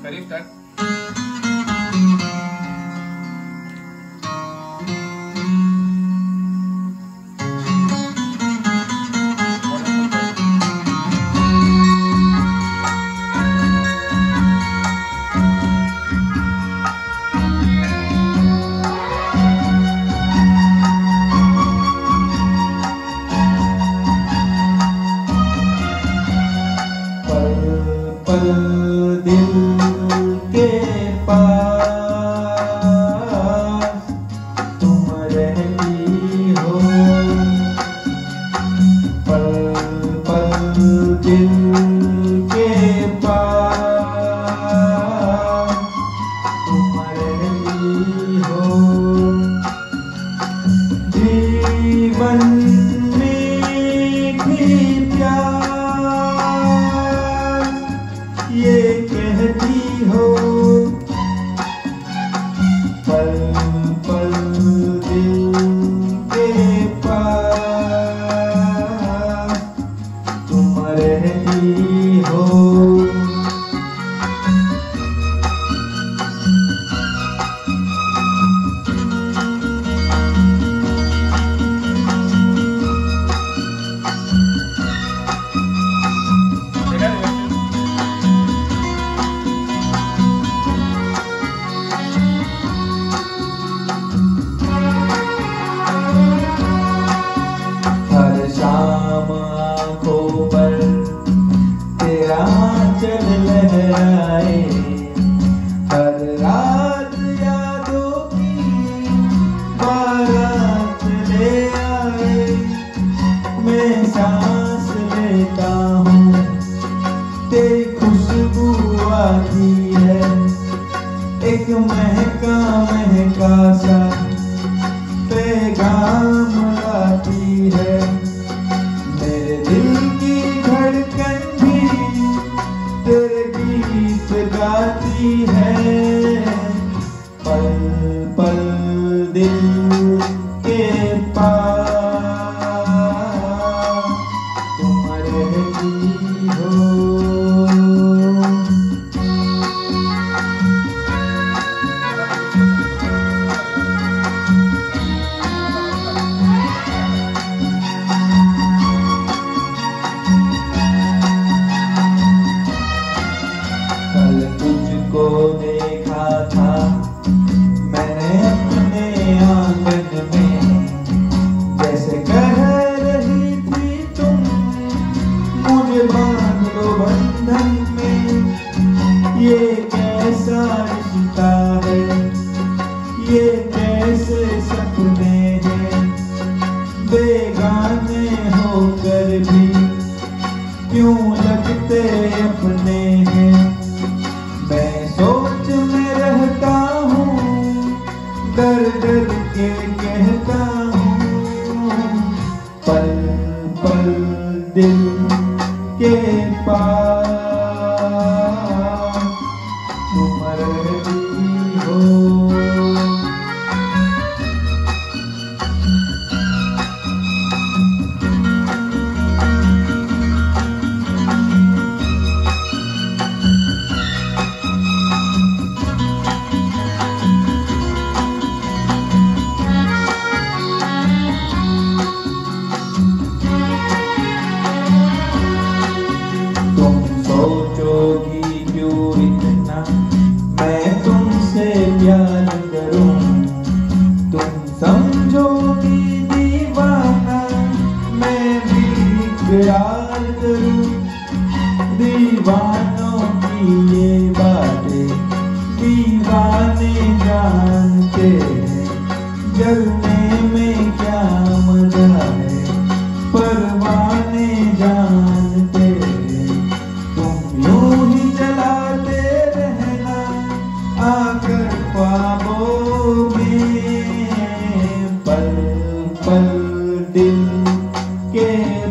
करिए स्टार्ट। दिल के पास तुम रहती हो, पल पल दिल के पास तुम रहती हो। जीवन मीठी प्यास ये कहती हो, पल पल दिल के पास तुम रहती हो। चल लहराए, हर रात यादों की बारात ले आए। मैं सांस लेता हूँ तेरी खुशबू आती है, एक महका महका सा पैगाम लाती है। मेरे दिल की धड़कन भी तेरे गीत गाती है, पल पल दिल के पास तुम रहती हो। कल तुझको देखा था मैंने अपने आंगन में, जैसे कह रही थी तुम मुझे बांध लो बंधन में। ये कैसा रिश्ता है, ये कैसे सपने हैं, बेगाने होकर भी क्यों लगते अपने हैं। मैं सोच में रहता हूँ, डर डर के कहता हूँ, पल पल दिल के पास तुम रहती हो। सोचोगी क्यों इतना मैं तुमसे प्यार करूं, तुम समझोगी दीवाना मैं भी इकरार करूं। दीवानों की ये बातें दीवाने जानते हैं, जलने में क्या मजा है परवाने जानते हैं। यूं ही जलाते रहना आकर ख्वाबों में, पल पल दिल के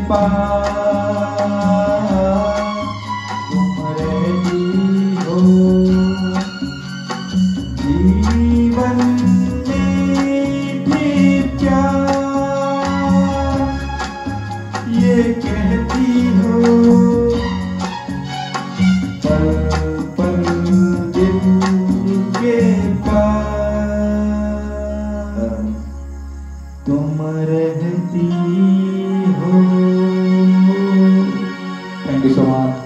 पास तुम रहती हो। जीवन मीठी प्यास ये कहती हो, पल पल तुम रहती हो। Thank you so much.